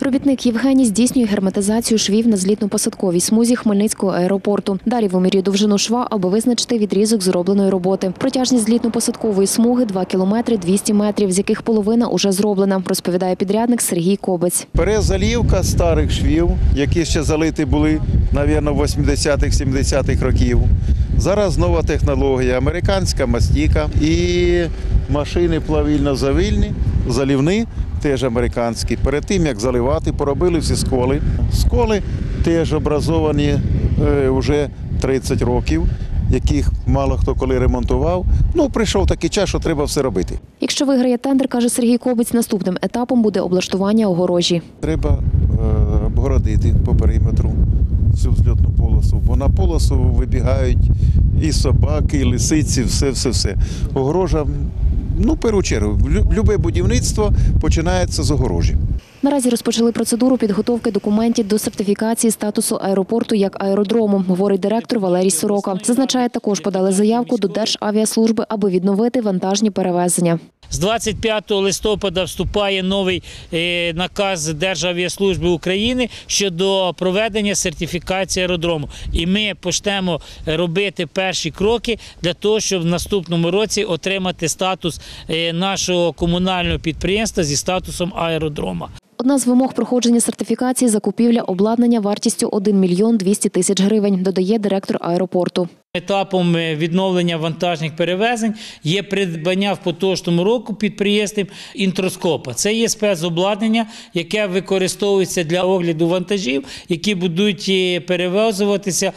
Робітник Євгеній здійснює герметизацію швів на злітно-посадковій смузі Хмельницького аеропорту. Далі вимірює довжину шва, аби визначити відрізок зробленої роботи. Протяжність злітно-посадкової смуги – 2 кілометри 200 метрів, з яких половина уже зроблена, розповідає підрядник Сергій Кобець. Перезалівка старих швів, які ще залиті були, мабуть, в 80-х-70-х років. Зараз нова технологія, американська мастіка і машини плавільно-завильні, залівні, теж американські. Перед тим, як заливати, поробили всі сколи. Сколи теж образовані вже 30 років, яких мало хто коли ремонтував. Прийшов такий час, що треба все робити. Якщо виграє тендер, каже Сергій Кобець, наступним етапом буде облаштування огорожі. Треба обгородити по периметру всю взльотну полосу, бо на полосу вибігають і собаки, і лисиці, все. Огорожа, в першу чергу, будь-яке будівництво починається з огорожі. Наразі розпочали процедуру підготовки документів до сертифікації статусу аеропорту як аеродрому, говорить директор Валерій Сорока. Зазначає, також подали заявку до Державіаслужби, аби відновити вантажні перевезення. З 25 листопада вступає новий наказ Державіаслужби України щодо проведення сертифікації аеродрому. І ми почнемо робити перші кроки для того, щоб в наступному році отримати статус нашого комунального підприємства зі статусом аеродрома. Одна з вимог проходження сертифікації – закупівля обладнання вартістю 1 мільйон 200 тисяч гривень, додає директор аеропорту. Етапом відновлення вантажних перевезень є придбання в поточному році підприємством інтроскопа. Це є спецобладнання, яке використовується для огляду вантажів, які будуть перевозуватися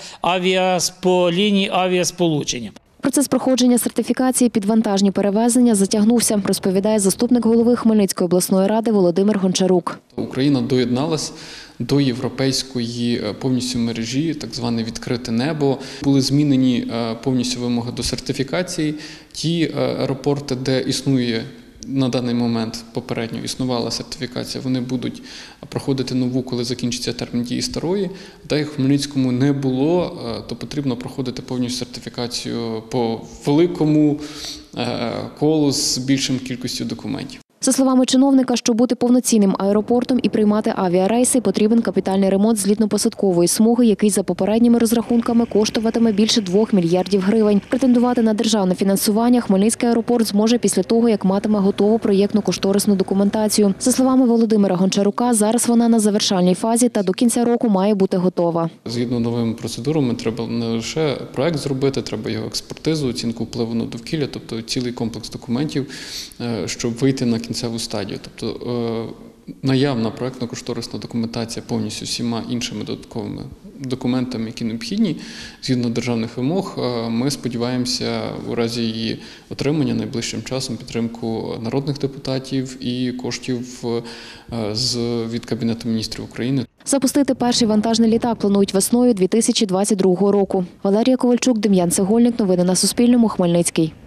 по лінії авіасполучення. Процес проходження сертифікації під вантажні перевезення затягнувся, розповідає заступник голови Хмельницької обласної ради Володимир Гончарук. Україна доєдналась до європейської повністю мережі, так зване відкрите небо. Були змінені повністю вимоги до сертифікації. Ті аеропорти, де існує на даний момент попередньо існувала сертифікація, вони будуть проходити нову, коли закінчиться термін дії старої. Та як в Хмельницькому не було, то потрібно проходити повністю сертифікацію по великому колу з більшим кількістю документів. За словами чиновника, щоб бути повноцінним аеропортом і приймати авіарейси, потрібен капітальний ремонт злітно-посадкової смуги, який за попередніми розрахунками коштуватиме більше 2 мільярдів гривень. Претендувати на державне фінансування Хмельницький аеропорт зможе після того, як матиме готову проєктно-кошторисну документацію. За словами Володимира Гончарука, зараз вона на завершальній фазі та до кінця року має бути готова. Згідно новими процедурами, треба не лише проект зробити, треба його експертизу, оцінку впливу на довкілля, тобто цілий комплекс документів, щоб вийти на кінцеву стадію. Тобто наявна проєктно-кошторисна документація повністю всіма іншими додатковими документами, які необхідні, згідно державних вимог, ми сподіваємося у разі її отримання найближчим часом підтримку народних депутатів і коштів від Кабінету міністрів України. Запустити перший вантажний літак планують весною 2022 року. Валерія Ковальчук, Дем'ян Цегольник. Новини на Суспільному. Хмельницький.